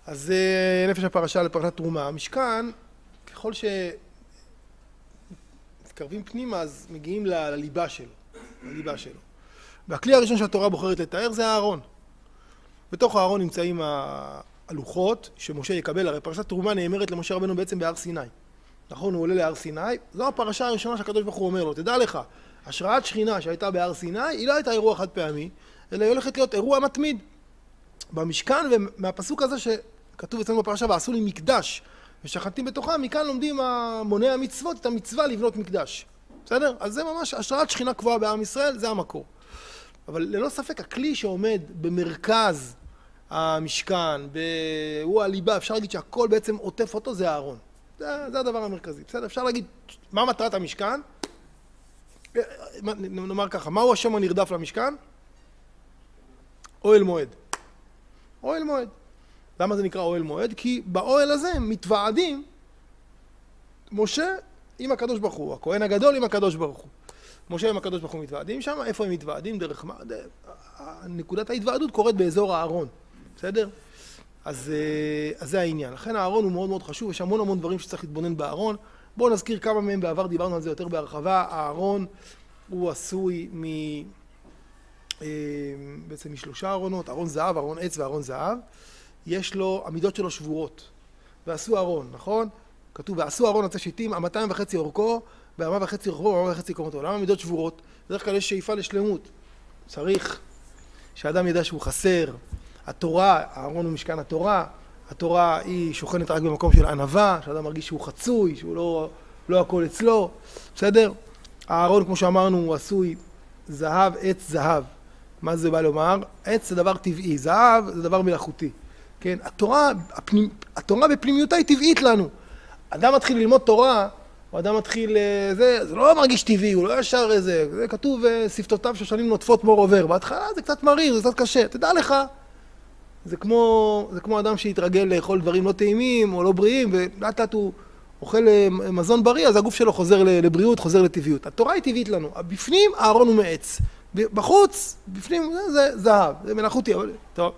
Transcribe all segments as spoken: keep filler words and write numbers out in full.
אז זה נפש הפרשה לפרשת תרומה. המשכן, ככל שמתקרבים פנימה, אז מגיעים לליבה שלו, לליבה שלו. והכלי הראשון שהתורה בוחרת לתאר זה הארון. בתוך הארון נמצאים הלוחות שמשה יקבל, הרי פרשת תרומה נאמרת למשה רבנו בעצם בהר סיני. נכון, הוא עולה להר סיני, זו הפרשה הראשונה שהקדוש ברוך הוא אומר לו, תדע לך, השראת שכינה שהייתה בהר סיני, היא לא הייתה אירוע חד פעמי, אלא היא הולכת להיות אירוע מתמיד. במשכן, ומהפסוק הזה שכתוב אצלנו בפרשה, ועשו לי מקדש, ושכנתי בתוכם, מכאן לומדים המוני המצוות, את המצווה לבנות מקדש. בסדר? אז זה ממש השראת שכינה קבועה בעם ישראל, זה המקור. אבל ללא ספק, הכלי שעומד במרכז המשכן, הוא הליבה, אפשר להגיד שהכל בעצם עוטף אותו, זה הארון. זה, זה הדבר המרכזי. בסדר? אפשר להגיד, מה מטרת המשכן? נאמר ככה, מהו השם הנרדף למשכן? אוהל מועד. אוהל מועד. למה זה נקרא אוהל מועד? כי באוהל הזה מתוועדים משה עם הקדוש ברוך הוא, הכהן הגדול עם הקדוש ברוך הוא. משה עם הקדוש ברוך הוא מתוועדים שם, איפה הם מתוועדים? דרך מה? נקודת ההתוועדות קורית באזור הארון. בסדר? אז, אז זה העניין. לכן הארון הוא מאוד מאוד חשוב, יש המון המון דברים שצריך להתבונן בארון. בואו נזכיר כמה מהם, בעבר דיברנו על זה יותר בהרחבה. הארון הוא עשוי מ... בעצם משלושה ארונות, ארון זהב, ארון עץ וארון זהב. יש לו, המידות שלו שבורות. ועשו ארון, נכון? כתוב, ועשו ארון עצי שיטים, המאתיים וחצי אורכו, והמה וחצי אורכו, והמה וחצי קומתו. למה המידות שבורות? בדרך כלל יש שאיפה לשלמות. צריך שאדם ידע שהוא חסר. התורה, הארון הוא משכן התורה, התורה היא שוכנת רק במקום של ענווה, שאדם מרגיש שהוא חצוי, שהוא לא, לא הכל אצלו, בסדר? הארון, כמו שאמרנו, הוא עשוי זהב, עץ זהב. מה זה בא לומר? עץ זה דבר טבעי, זהב זה דבר מלאכותי. כן? התורה, הפנימ... התורה בפנימיותה היא טבעית לנו. אדם מתחיל ללמוד תורה, או אדם מתחיל, זה, זה לא מרגיש טבעי, הוא לא ישר איזה, זה כתוב, שפתותיו שושנים נוטפות מור עובר. בהתחלה זה קצת מריר, זה קצת קשה, תדע לך. זה כמו, זה כמו אדם שהתרגל לאכול דברים לא טעימים או לא בריאים, ולאט לאט הוא אוכל מזון בריא, אז הגוף שלו חוזר לבריאות, חוזר לטבעיות. התורה היא טבעית לנו. בפנים הארון הוא מעץ. בחוץ, בפנים זה, זה זהב, זה מלאכותי, אבל טוב.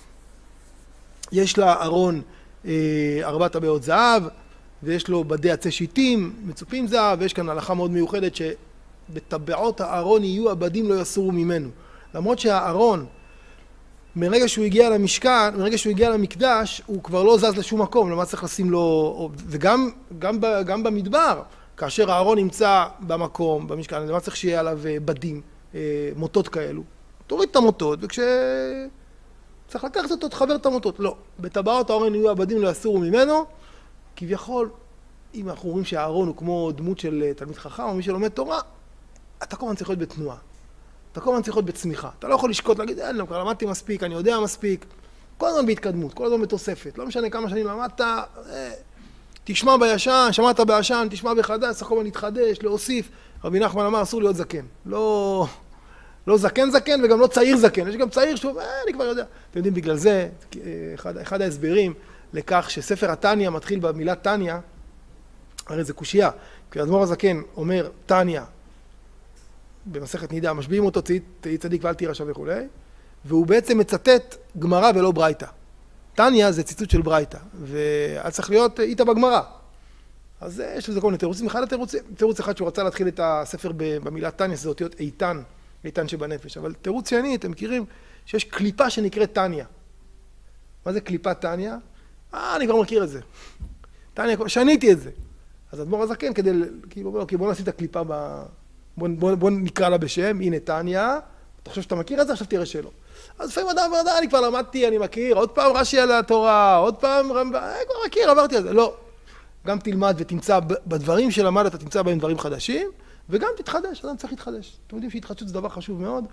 יש לה ארון אה, ארבע טבעות זהב, ויש לו בדי עצי שיטים, מצופים זהב, ויש כאן הלכה מאוד מיוחדת שבטבעות הארון יהיו הבדים לא יסורו ממנו. למרות שהארון, מרגע שהוא הגיע למשכן, מרגע שהוא הגיע למקדש, הוא כבר לא זז לשום מקום, למה צריך לשים לו, וגם גם, גם במדבר, כאשר הארון נמצא במקום, במשכן, למה צריך שיהיה עליו בדים, מוטות כאלו. תוריד את המוטות, וכש... צריך לקחת אותו, תחבר את המוטות. לא. בטבעות הארון יהיו הבדים לא יסורו ממנו, כביכול, אם אנחנו רואים שהארון הוא כמו דמות של תלמיד חכם, או מי שלומד תורה, אתה כל הזמן צריך להיות בתנועה. אתה כל הזמן צריך להיות בצמיחה. אתה לא יכול לשקוט, להגיד, אין, לא, למדתי מספיק, אני יודע מספיק. כל הזמן בהתקדמות, כל הזמן בתוספת. לא משנה כמה שנים למדת, אה, תשמע בישן, שמעת בישן, תשמע בחדש, צריך כל הזמן להתחדש, להוסיף. רבי נחמן אמר, אסור להיות זקן. לא, לא זקן זקן וגם לא צעיר זקן. יש גם צעיר שהוא, אה, אני כבר יודע. אתם יודעים, בגלל זה, אחד, אחד ההסברים לכך שספר התניא מתחיל במילה תניא, הרי זה קושייה. כי האדמו"ר הזקן אומר, תניא, במסכת נידה, משביעים אותו, תהי צדיק ואל תירשע וכו', והוא בעצם מצטט גמרא ולא ברייתא. תניא זה ציטוט של ברייתא, ואז צריך להיות איתה בגמרא. אז יש לזה כל מיני תירוצים. אחד התירוצים, תירוץ אחד שהוא רצה להתחיל את הספר במילה תניא, זה אותיות איתן, איתן שבנפש. אבל תירוץ שני, אתם מכירים, שיש קליפה שנקראת תניא. מה זה קליפת תניא? אה, אני כבר מכיר את זה. תניא, שניתי את זה. אז האדמו"ר הזקן, כדי, כי בוא נשים את הקליפה ב... בוא, בוא, בוא נקרא לה בשם, הנה תניא, אתה חושב שאתה מכיר את זה, עכשיו תראה שלא. אז לפעמים אדם ואדם, אני כבר למדתי, אני מכיר, עוד פעם רש"י על התורה, עוד פעם רמב"ם, אני כבר מכיר, עברתי על זה. לא. גם תלמד ותמצא בדברים שלמדת, תמצא בהם דברים חדשים, וגם תתחדש, אדם צריך להתחדש. אתם יודעים שהתחדשות זה דבר חשוב מאוד,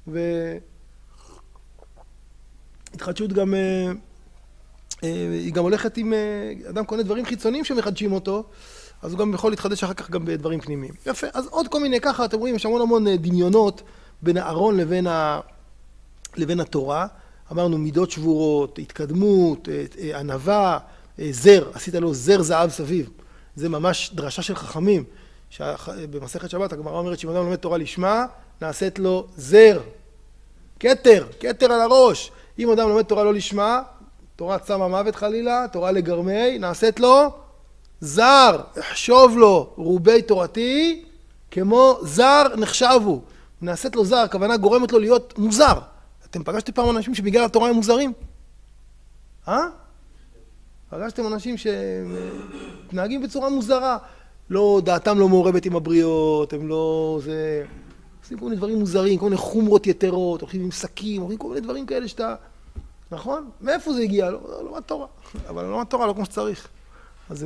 והתחדשות גם, היא גם הולכת עם, אדם קונה דברים חיצוניים שמחדשים אותו, אז הוא גם יכול להתחדש אחר כך גם בדברים פנימיים. יפה, אז עוד כל מיני ככה, אתם רואים, יש המון המון דמיונות בין הארון לבין, ה... לבין התורה. אמרנו מידות שבורות, התקדמות, ענווה, זר, עשית לו זר זהב סביב. זה ממש דרשה של חכמים. במסכת שבת הגמרא אומרת שאם אדם לומד תורה לשמה, נעשית לו זר, כתר, כתר על הראש. אם אדם לומד תורה לא לשמה, תורת סם המוות חלילה, תורה לגרמי, נעשית לו זר, החשוב לו רובי תורתי, כמו זר נחשבו. נעשית לו זר, הכוונה גורמת לו להיות מוזר. אתם פגשתם פעם אנשים שבגלל התורה הם מוזרים? אה? פגשתם אנשים שמתנהגים בצורה מוזרה. לא, דעתם לא מעורבת עם הבריות, הם לא... זה... עושים כל מיני דברים מוזרים, כל מיני חומרות יתרות, הולכים עם שקים, הולכים כל מיני דברים כאלה שאתה... נכון? מאיפה זה הגיע? לא, לא, לא מהתורה. אבל לא מהתורה, לא כמו שצריך. אז...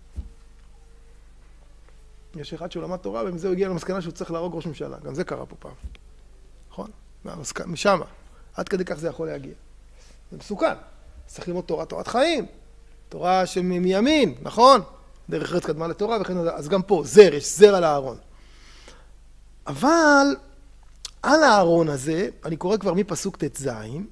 יש אחד שהוא למד תורה, ומזה הוא הגיע למסקנה שהוא צריך להרוג ראש ממשלה. גם זה קרה פה פעם. נכון? משם. עד כדי כך זה יכול להגיע. זה מסוכן. צריך ללמוד תורה, תורת חיים. תורה שמימין, נכון? דרך ארץ קדמה לתורה, וכן, אז גם פה, זר, יש זר על הארון. אבל על הארון הזה, אני קורא כבר מפסוק ת'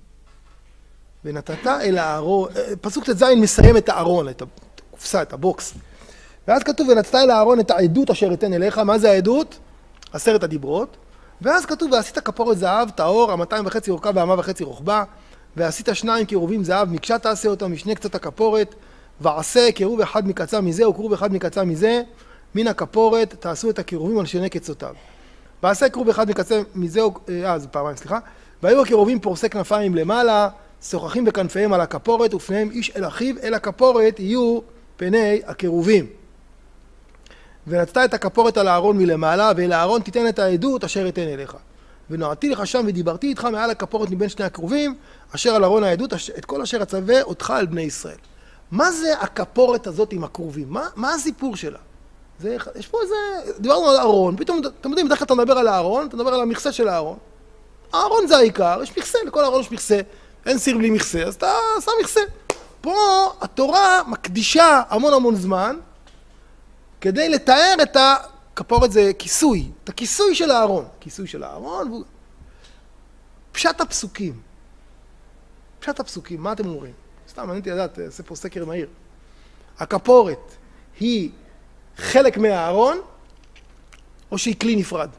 ונתת אל הארון, פסוק ת' מסיים את הארון, את הקופסה, את הבוקס. ואז כתוב, ונתת אל הארון את העדות אשר אתן אליך. מה זה העדות? עשרת הדיברות. ואז כתוב, ועשית כפורת זהב, טהור, המאתיים וחצי אורכה והאמה וחצי רוחבה, ועשית שניים קירובים זהב, מקשה תעשה אותם משני קצות הכפורת, ועשה קירוב אחד מקצה מזה, וקירוב אחד מקצה מזה, מן הכפורת, תעשו את הקירובים על שני קצותיו. ועשה קירוב אחד מקצה מזה, אה, זה פעמיים, סליחה. והיו הקירובים פורסי כנפיים למעלה, שוחחים בכנפיהם על הכפורת, ופניהם איש אל אחיו, אל הכפורת יהיו פני הקירובים. ונתת את הכפורת על הארון מלמעלה, ואל הארון תיתן את העדות אשר אתן אליך. ונועדתי לך שם ודיברתי איתך מעל הכפורת מבין שני הקרובים, אשר על ארון העדות, את כל אשר אצווה אותך על בני ישראל. מה זה הכפורת הזאת עם הקרובים? מה, מה הסיפור שלה? זה, יש פה איזה... דיברנו על הארון, פתאום, אתם יודעים, בדרך כלל אתה מדבר על הארון, אתה מדבר על המכסה של הארון. הארון זה העיקר, יש מכסה, לכל הארון יש מכסה. אין סיר בלי מכסה, אז אתה שם מכסה. פה התורה מקדישה המון המון זמן, כדי לתאר את הכפורת, זה כיסוי, את הכיסוי של הארון. כיסוי של הארון, ו... פשט הפסוקים. פשט הפסוקים, מה אתם אומרים? סתם, אני הייתי לדעת, עושה פה סקר מהיר. הכפורת היא חלק מהארון, או שהיא כלי נפרד?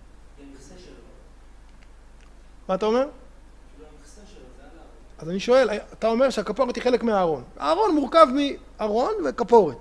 מה אתה אומר? אז אני שואל, אתה אומר שהכפורת היא חלק מהארון. הארון מורכב מארון וכפורת.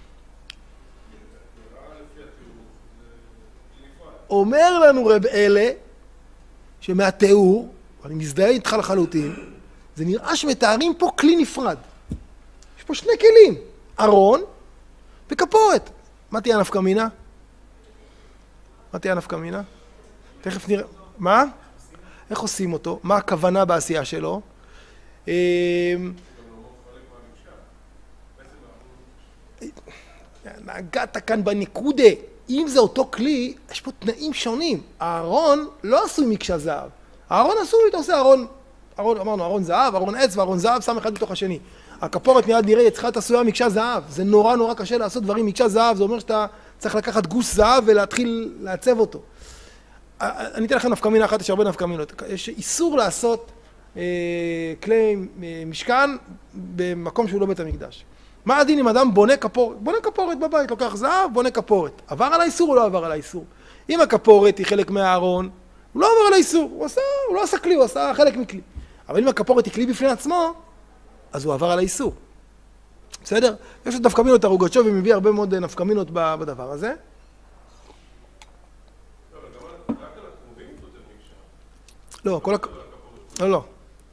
אומר לנו רב אלה, שמהתיאור, ואני מזדהה איתך לחלוטין, זה נראה שמתארים פה כלי נפרד. יש פה שני כלים, ארון וכפורת. מה תהיה נפקא מינה? מה תהיה נפקא מינה? תכף נראה. מה? איך עושים אותו? מה הכוונה בעשייה שלו? נגעת כאן בנקודה. אם זה אותו כלי, יש פה תנאים שונים. הארון לא עשוי מקשה זהב. הארון עשוי, אתה עושה ארון, ארון, אמרנו, ארון זהב, ארון עץ וארון זהב, שם אחד בתוך השני. הכפורת מיד נראה, צריכה להיות עשויה מקשה זהב. זה נורא נורא קשה לעשות דברים מקשה זהב, זה אומר שאתה צריך לקחת גוש זהב ולהתחיל לעצב אותו. אני אתן לכם נפקא מינה אחת, יש הרבה נפקא מינות. יש איסור לעשות אה, כלי משכן במקום שהוא לא בית המקדש. מה הדין אם אדם בונה כפורת? בונה כפורת בבית, לוקח זהב, בונה כפורת. עבר על האיסור או לא עבר על האיסור? אם הכפורת היא חלק מהארון, הוא לא עבר על האיסור, הוא, עשה, הוא לא עשה כלי, הוא עשה חלק מכלי. אבל אם הכפורת היא כלי בפני עצמו, אז הוא עבר על האיסור. בסדר? יש את נפקא מינות הרוגצ'וב ומביא הרבה מאוד נפקא מינות בדבר הזה. לא, כל הכ... לא, לא.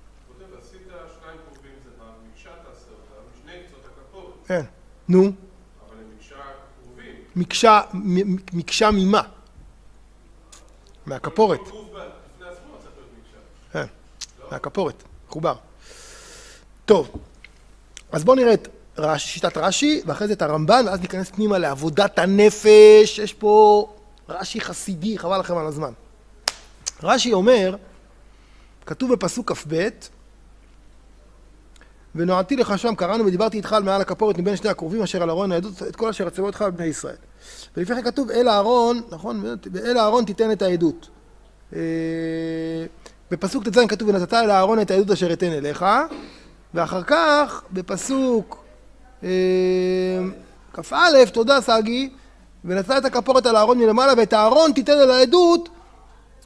כן. נו. אבל הם מקשה קרובים. מקשה, מקשה ממה? מהכפורת. כל גוף בפני עצמו צריך להיות מקשה. כן, מהכפורת, חובר. טוב, אז בואו נראה את שיטת רש"י, ואחרי זה את הרמב"ן, ואז ניכנס פנימה לעבודת הנפש. יש פה רש"י חסידי, חבל לכם על הזמן. רש"י אומר, כתוב בפסוק כ"ב, ונועדתי לך שם, קראנו ודיברתי איתך על מעל הכפורת מבין שני הקרובים אשר על ארון העדות, את כל אשר אצווה אותך בבני ישראל. ולפני כן כתוב, אל הארון, נכון? אל הארון תיתן את העדות. בפסוק ת' כתוב, ונתת אל הארון את העדות אשר אתן אליך, ואחר כך, בפסוק כ"א, תודה סגי, ונתת את הכפורת על הארון מלמעלה, ואת הארון תיתן אל העדות,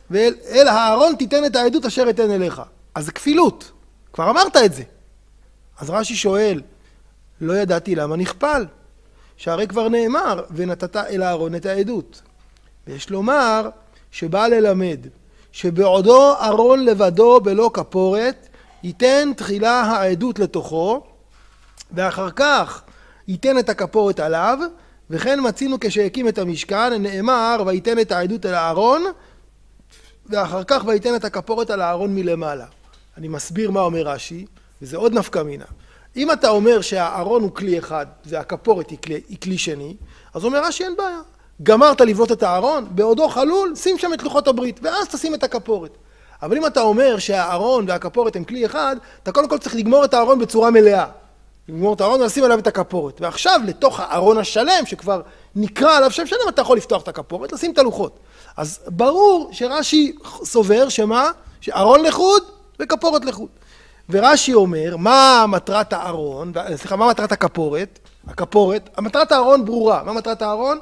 ואל הארון תיתן את העדות אשר אתן אליך. אז זה כפילות, כבר אמרת את זה. אז רש"י שואל, לא ידעתי למה נכפל, שהרי כבר נאמר, ונתת אל אהרון את העדות. ויש לומר שבא ללמד, שבעודו אהרון לבדו בלא כפורת, ייתן תחילה העדות לתוכו, ואחר כך ייתן את הכפורת עליו, וכן מצינו כשהקים את המשכן, נאמר, וייתן את העדות אל אהרון, ואחר כך וייתן את הכפורת על אהרון מלמעלה. אני מסביר מה אומר רש"י, וזה עוד נפקא מינה. אם אתה אומר שהארון הוא כלי אחד, והכפורת היא כלי, היא כלי שני, אז אומר רש"י אין בעיה. גמרת לבנות את הארון, בעודו חלול, שים שם את לוחות הברית, ואז תשים את הכפורת. אבל אם אתה אומר שהארון והכפורת הם כלי אחד, אתה קודם כל צריך לגמור את הארון בצורה מלאה. לגמור את הארון ולשים עליו את הכפורת. ועכשיו לתוך הארון השלם, שכבר נקרא עליו שם שלם, אתה יכול לפתוח את הכפורת, לשים את הלוחות. אז ברור שרש"י סובר שמה? שארון לחוד וכפורת לחוד. ורש"י אומר, מה מטרת הארון, סליחה, מה מטרת הכפורת? הכפורת, המטרת הארון ברורה. מה מטרת הארון?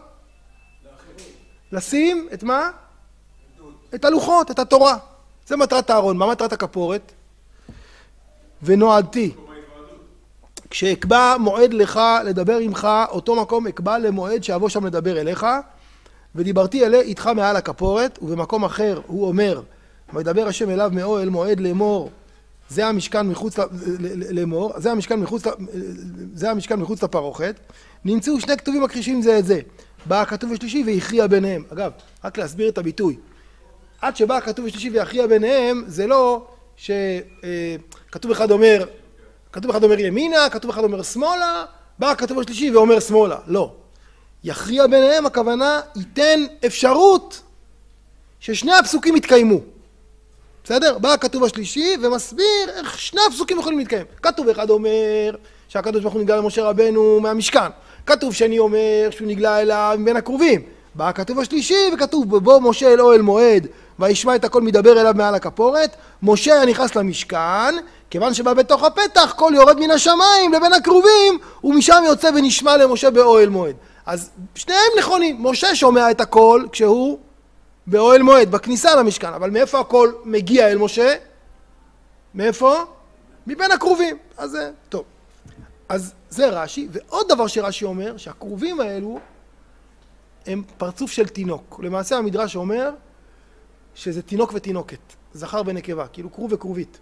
לשים את מה? את הלוחות, את התורה. זה מטרת הארון. מה מטרת הכפורת? ונועדתי. כשאקבע מועד לך לדבר עמך, אותו מקום אקבע למועד שאבוא שם לדבר אליך, ודיברתי אלי איתך מעל הכפורת, ובמקום אחר הוא אומר, וידבר השם אליו מאוהל מועד לאמור, זה המשכן מחוץ לאמור, זה המשכן מחוץ, זה המשכן מחוץ לפרוכת, נמצאו שני כתובים מכחישים זה את זה. בא הכתוב השלישי והכריע ביניהם. אגב, רק להסביר את הביטוי. עד שבא הכתוב השלישי והכריע ביניהם, זה לא שכתוב אחד אומר, כתוב אחד אומר ימינה, כתוב אחד אומר שמאלה, בא הכתוב השלישי ואומר שמאלה. לא. יכריע ביניהם, הכוונה, ייתן אפשרות ששני הפסוקים יתקיימו. בסדר? בא הכתוב השלישי ומסביר איך שני הפסוקים יכולים להתקיים. כתוב אחד אומר שהקדוש ברוך הוא נגלה למשה רבנו מהמשכן. כתוב שני אומר שהוא נגלה אליו מבין הקרובים. בא הכתוב השלישי וכתוב בו משה אל אוהל מועד וישמע את הכל מדבר אליו מעל הכפורת. משה היה נכנס למשכן, כיוון שבא בתוך הפתח קול יורד מן השמיים לבין הקרובים, ומשם יוצא ונשמע למשה באוהל מועד. אז שניהם נכונים. משה שומע את הכל כשהוא באוהל מועד, בכניסה למשכן. אבל מאיפה הכל מגיע אל משה? מאיפה? מבין הקרובים. אז זה טוב. אז זה רש"י. ועוד דבר שרש"י אומר, שהקרובים האלו הם פרצוף של תינוק. למעשה המדרש אומר שזה תינוק ותינוקת. זכר ונקבה, כאילו כרוב וכרובית.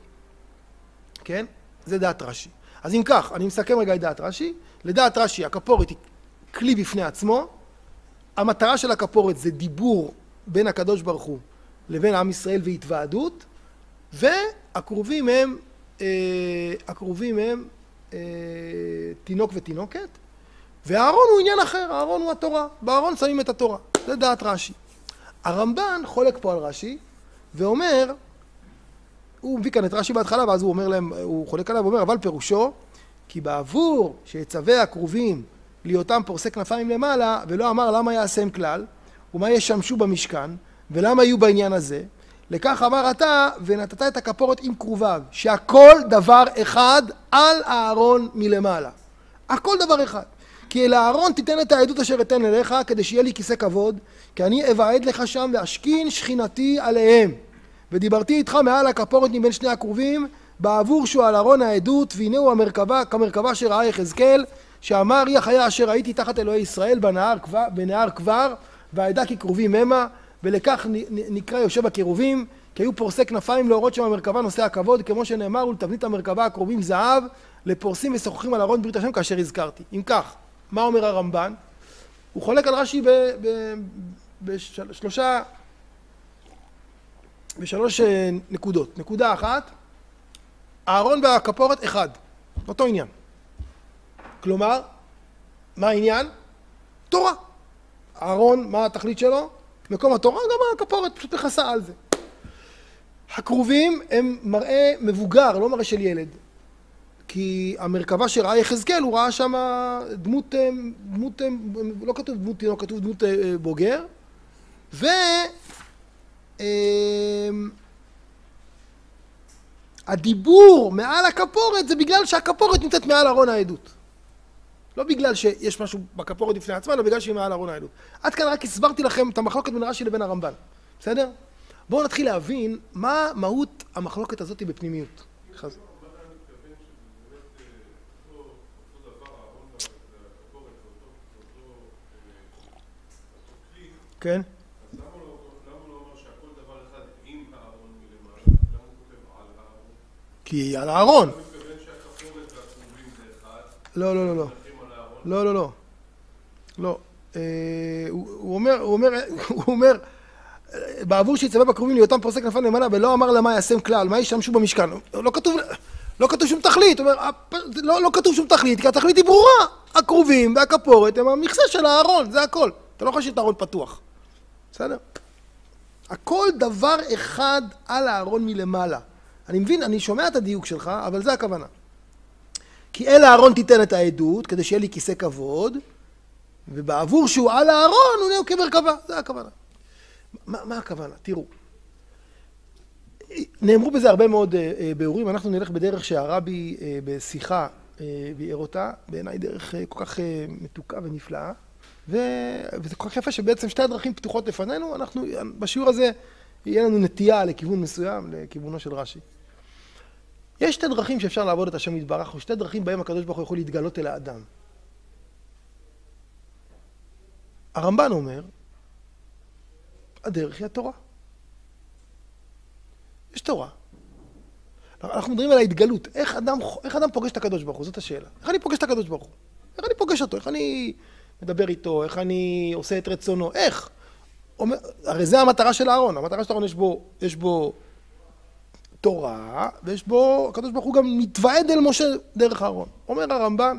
כן? זה דעת רש"י. אז אם כך, אני מסכם רגע את דעת רש"י. לדעת רש"י, הכפורת היא כלי בפני עצמו. המטרה של הכפורת זה דיבור בין הקדוש ברוך הוא לבין עם ישראל והתוועדות, והקרובים הם, אה, הקרובים הם אה, תינוק ותינוקת, והארון הוא עניין אחר, הארון הוא התורה, בארון שמים את התורה. זה דעת רש"י. הרמב"ן חולק פה על רש"י, ואומר, הוא מביא כאן את רש"י בהתחלה, ואז הוא אומר להם, הוא חולק עליו ואומר, אבל פירושו, כי בעבור שיצווה הקרובים להיותם פורסי כנפיים למעלה, ולא אמר למה יעשם כלל, ומה ישמשו במשכן, ולמה יהיו בעניין הזה, לכך אמר אתה, ונתת את הכפורת עם קרוביו, שהכל דבר אחד על הארון מלמעלה. הכל דבר אחד. כי אל הארון תיתן את העדות אשר אתן אליך, כדי שיהיה לי כיסא כבוד, כי אני אבעד לך שם ואשכין שכינתי עליהם. ודיברתי איתך מעל הכפורת מבין שני הקרובים, בעבור שהוא על ארון העדות, והנה הוא המרכבה, כמרכבה שראה יחזקאל, שאמר היא החיה אשר ראיתי תחת אלוהי ישראל בנהר כבר, בנהר כבר, והעדה כקרובים המה, ולכך נקרא יושב הקרובים, כי היו פורסי כנפיים להורות שם המרכבה נושא הכבוד, כמו שנאמר, ולתבנית המרכבה הקרובים זהב, לפורסים ושוחחים על ארון ברית השם כאשר הזכרתי. אם כך, מה אומר הרמב"ן? הוא חולק על רש"י בשלושה, בשלוש נקודות. נקודה אחת, הארון והכפורת אחד, אותו עניין. כלומר, מה העניין? תורה. הארון, מה התכלית שלו? מקום התורה, גם הכפורת פשוט מכסה על זה. הקרובים הם מראה מבוגר, לא מראה של ילד. כי המרכבה שראה יחזקאל, הוא ראה שם דמות, דמות, לא כתוב דמות תינוק, כתוב דמות בוגר. ו... הדיבור מעל הכפורת זה בגלל שהכפורת נמצאת מעל ארון העדות. לא בגלל שיש משהו בכפורת בפני עצמה, אלא בגלל שהיא מעל ארון העדות. עד כאן רק הסברתי לכם את המחלוקת בין רש"י לבין הרמב"ן. בסדר? בואו נתחיל להבין מה מהות המחלוקת הזאת בפנימיות. הרמב"ן מתכוון שזה באמת כן? אז למה הוא לא- למה הוא לא אומר שהכל דבר אחד עם הארון מלמעלה? למה הוא כותב על הארון? כי על הארון. הוא מתכוון שהכפורת והכרובים זה אחד. לא, לא, לא, לא. מנחים על הארון. לא, לא, לא. לא. אה, הוא הוא אומר, הוא אומר, הוא אומר, בעבור שיצווה בקרובים להיותם פורסי כנפיים למעלה, ולא אמר למה ישם כלל, מה ישמשו במשכן. לא כתוב, לא כתוב שום תכלית. הוא אומר, "הפ- לא, לא כתוב שום תכלית, כי התכלית היא ברורה. הקרובים והכפורת הם המכסה של הארון, זה הכל. אתה לא יכול להשאיר את הארון פתוח. בסדר? הכל דבר אחד על הארון מלמעלה. אני מבין, אני שומע את הדיוק שלך, אבל זה הכוונה. כי אל הארון תיתן את העדות, כדי שיהיה לי כיסא כבוד, ובעבור שהוא על הארון הוא נהיה כמרכבה. זה הכוונה. מה, מה הכוונה? תראו. נאמרו בזה הרבה מאוד אה, ביאורים. אנחנו נלך בדרך שהרבי אה, בשיחה אה, ביאר אותה, בעיניי דרך אה, כל כך אה, מתוקה ונפלאה. ו... וזה כל כך יפה שבעצם שתי הדרכים פתוחות לפנינו. אנחנו, בשיעור הזה, יהיה לנו נטייה לכיוון מסוים, לכיוונו של רש"י. יש שתי דרכים שאפשר לעבוד את השם יתברך, או שתי דרכים בהם הקדוש ברוך הוא יכול להתגלות אל האדם. הרמב"ן אומר, הדרך היא התורה. יש תורה. אנחנו מדברים על ההתגלות. איך אדם, איך אדם פוגש את הקדוש ברוך הוא? זאת השאלה. איך אני פוגש את הקדוש ברוך הוא? איך אני פוגש אותו? איך אני מדבר איתו? איך אני עושה את רצונו? איך? אומר, הרי זה המטרה של הארון. המטרה של הארון יש בו, יש בו תורה, ויש בו, הקדוש ברוך הוא גם מתוועד אל משה דרך הארון. אומר הרמב"ן,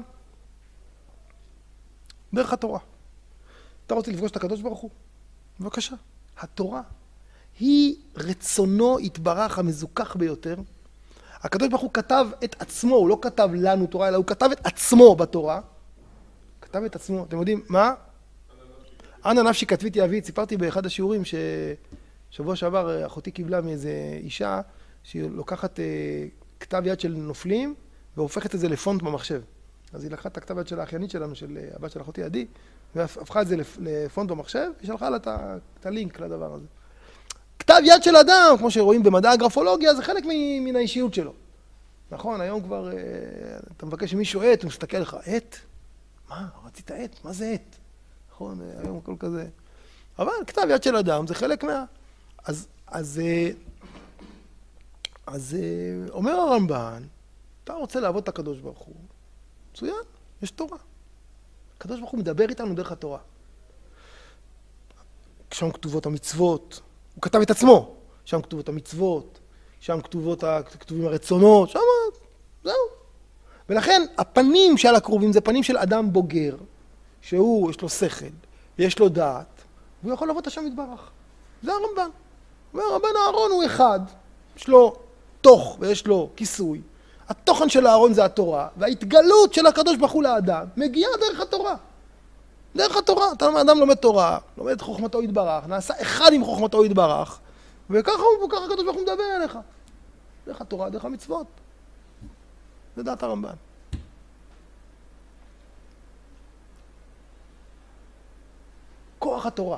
דרך התורה. אתה רוצה לפגוש את הקדוש ברוך הוא? בבקשה. התורה היא רצונו יתברך המזוכח ביותר. הקדוש ברוך הוא כתב את עצמו, הוא לא כתב לנו תורה, אלא הוא כתב את עצמו בתורה. כתב את עצמו, אתם יודעים, מה? אנא נפשי כתביתי אבי, סיפרתי באחד השיעורים ששבוע שעבר אחותי קיבלה מאיזה אישה שהיא לוקחת אה, כתב יד של נופלים והופכת את זה לפונט במחשב. אז היא לקחה את הכתב יד של האחיינית שלנו, של הבת של אחותי עדי, והפכה את זה לפונט במחשב, היא שלחה לה את הלינק לדבר הזה. כתב יד של אדם, כמו שרואים במדע הגרפולוגיה, זה חלק מן האישיות שלו. נכון, היום כבר, אה, אתה מבקש שמישהו עט, הוא מסתכל לך, עט? מה? רצית עט? מה זה עט? נכון, היום הכל כזה. אבל כתב יד של אדם זה חלק מה... אז, אז, אז אומר הרמב"ן, אתה רוצה לעבוד את הקדוש ברוך הוא, מצוין, יש תורה. הקדוש ברוך הוא מדבר איתנו דרך התורה. שם כתובות המצוות, הוא כתב את עצמו, שם כתובות המצוות, שם כתובות, כתובים הרצונות, שם, זהו. ולכן הפנים שעל הקרובים זה פנים של אדם בוגר, שהוא, יש לו שכל, ויש לו דעת, והוא יכול לעבוד את השם יתברך. זה הרמב"ן. אומר, הרמב"ן הארון הוא אחד, יש לו תוך ויש לו כיסוי. התוכן של הארון זה התורה, וההתגלות של הקדוש ברוך הוא לאדם מגיעה דרך התורה. דרך התורה. אתה אדם לומד תורה, לומד את חוכמתו יתברך, נעשה אחד עם חוכמתו יתברך, וככה הוא, וככה הקדוש ברוך הוא מדבר אליך. דרך התורה, דרך המצוות. זה דעת הרמב"ן. כוח התורה.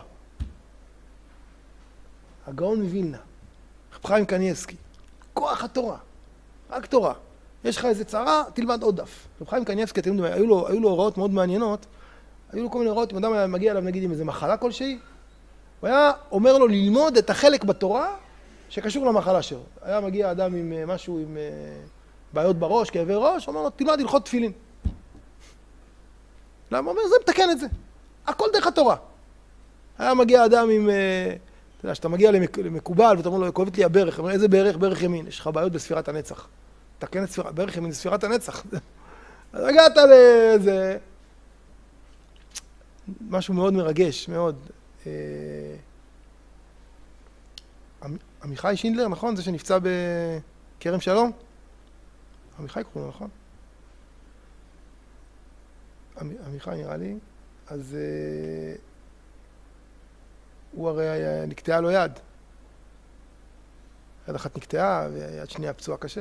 הגאון מווילנה, רב חיים קניבסקי. כוח התורה. רק תורה. יש לך איזה צרה, תלמד עוד דף. רב חיים קניבסקי, אתם יודעים, היו לו, היו לו הוראות מאוד מעניינות. היו לו כל מיני הוראות, אם אדם היה מגיע אליו, נגיד, עם איזה מחלה כלשהי, הוא היה אומר לו ללמוד את החלק בתורה שקשור למחלה שלו. היה מגיע אדם עם משהו, עם בעיות בראש, כאבי ראש, הוא אומר לו, תלמד הלכות תפילין. למה? הוא אומר, זה מתקן את זה. הכל דרך התורה. היה מגיע אדם עם, אתה יודע, שאתה מגיע למקובל, ואתה אומר לו, כואבת לי הברך, אומר, איזה ברך? ברך ימין. יש לך בעיות בספירת הנצח. תקן את ספירת, ברך ימין זה ספירת הנצח. אז הגעת לזה, משהו מאוד מרגש, מאוד. עמיחי שינדלר, נכון? זה שנפצע בכרם שלום? עמיחי קוראים לו, נכון? עמיחי נראה לי. אז הוא הרי נקטעה לו יד. יד אחת נקטעה ויד שנייה פצועה קשה.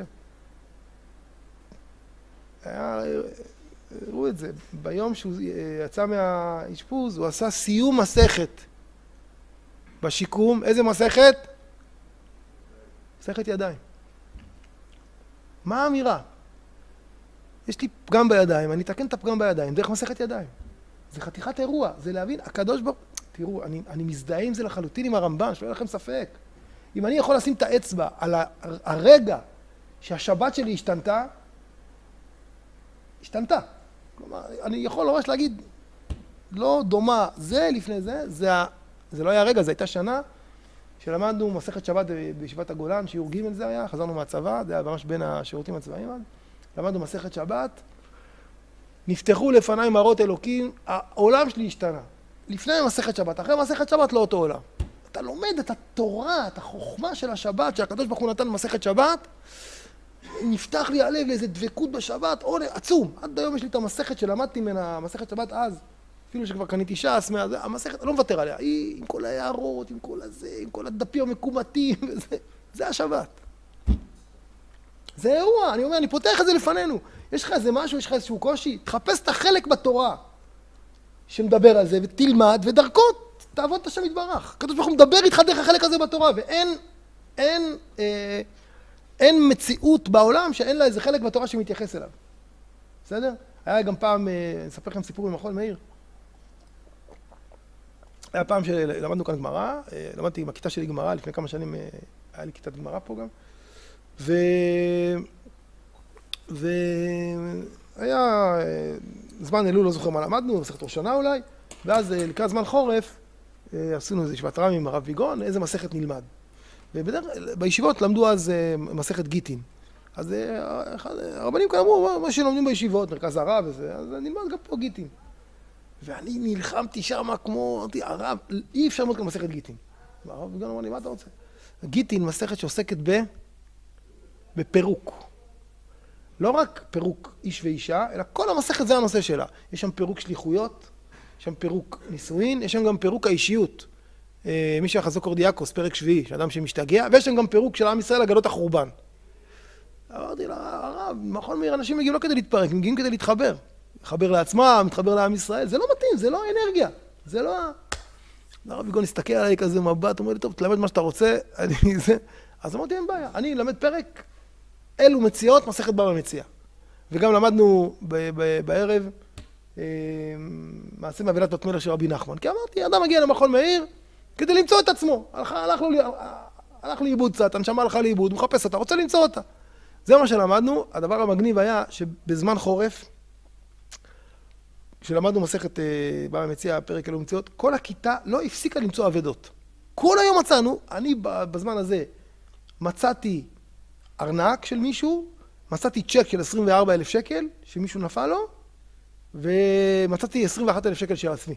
היה, ראו את זה, ביום שהוא יצא מהאשפוז, הוא עשה סיום מסכת בשיקום. איזה מסכת? מסכת ידיים. מה האמירה? יש לי פגם בידיים, אני אתקן את הפגם בידיים דרך מסכת ידיים. זה חתיכת אירוע, זה להבין, הקדוש ברוך... תראו, אני, אני מזדהה עם זה לחלוטין עם הרמב"ן, שלא יהיה לכם ספק. אם אני יכול לשים את האצבע על הרגע שהשבת שלי השתנתה, השתנתה. כלומר, אני יכול ממש להגיד, לא דומה זה לפני זה, זה, זה לא היה רגע, זו הייתה שנה שלמדנו מסכת שבת בישיבת הגולן, שיעור ג' זה היה, חזרנו מהצבא, זה היה ממש בין השירותים הצבאיים עד, למדנו מסכת שבת, נפתחו לפניי מראות אלוקים, העולם שלי השתנה. לפני מסכת שבת, אחרי מסכת שבת לא אותו עולם. אתה לומד את התורה, את החוכמה של השבת, שהקדוש ברוך הוא נתן במסכת שבת, נפתח לי הלב לאיזה דבקות בשבת, עולה, עצום. עד היום יש לי את המסכת שלמדתי ממנה, מסכת שבת אז, אפילו שכבר קניתי ש"ס, המסכת, לא מוותר עליה, היא עם כל ההערות, עם כל הזה, עם כל הדפים המקומטים, וזה, זה השבת. זה אירוע, אני אומר, אני פותח את זה לפנינו. יש לך איזה משהו, יש לך איזשהו קושי, תחפש את החלק בתורה שמדבר על זה, ותלמד, ודרכו תעבוד את השם יתברך. הקדוש ברוך הוא מדבר איתך דרך החלק הזה בתורה, ואין, אין, אה, אין מציאות בעולם שאין לה איזה חלק בתורה שמתייחס אליו. בסדר? היה גם פעם, אני אספר לכם סיפור ממכון מאיר. היה פעם שלמדנו כאן גמרא, למדתי עם הכיתה שלי גמרא, לפני כמה שנים היה לי כיתת גמרא פה גם. ו... והיה זמן אלול, לא זוכר מה למדנו, מסכת ראש שנה אולי, ואז לקראת זמן חורף, עשינו איזה ישיבת ר"מ עם הרב ביגון, איזה מסכת נלמד. ובדרך, בישיבות למדו אז מסכת גיטין. אז הרבנים כאן אמרו, מה שלומדים בישיבות, מרכז הרב וזה, אז נלמד גם פה גיטין. ואני נלחמתי שם כמו, אמרתי, הרב, אי אפשר ללמוד כאן מסכת גיטין. והרב ביגון אמר לי, מה אתה רוצה? גיטין מסכת שעוסקת ב... בפירוק. לא רק פירוק איש ואישה, אלא כל המסכת זה הנושא שלה. יש שם פירוק שליחויות, יש שם פירוק נישואין, יש שם גם פירוק האישיות. מי שהחזו קורדיאקוס, פרק שביעי, שאדם שמשתגע, ויש שם גם פירוק של עם ישראל לגלות החורבן. אמרתי לה, הרב, מכון מאיר, אנשים מגיעים לא כדי להתפרק, הם מגיעים כדי להתחבר. להתחבר לעצמם, להתחבר לעם ישראל, זה לא מתאים, זה לא אנרגיה. זה לא... הרב ביגון הסתכל עליי כזה מבט, אומר לי, טוב, תלמד מה שאתה רוצה, אני זה... אז אמרתי, אין בעיה, אני אלמד פרק, אלו מציאות, מסכת בבא מציעא. וגם למדנו ב- ב- בערב, מעשה מאבילת בת מלך של רבי נחמן. כי אמרתי, אדם מגיע למכון מאיר כדי למצוא את עצמו. הלך, הלך, לו, הלך לאיבוד קצת, הנשמה הלכה לאיבוד, הוא מחפש אותה, רוצה למצוא אותה. זה מה שלמדנו. הדבר המגניב היה שבזמן חורף, כשלמדנו מסכת בבא מציעא, פרק אלו מציאות, כל הכיתה לא הפסיקה למצוא אבדות. כל היום מצאנו, אני בזמן הזה מצאתי ארנק של מישהו, מצאתי צ'ק של עשרים וארבעה אלף שקל, שמישהו נפל לו, ומצאתי עשרים ואחד אלף שקל של עצמי.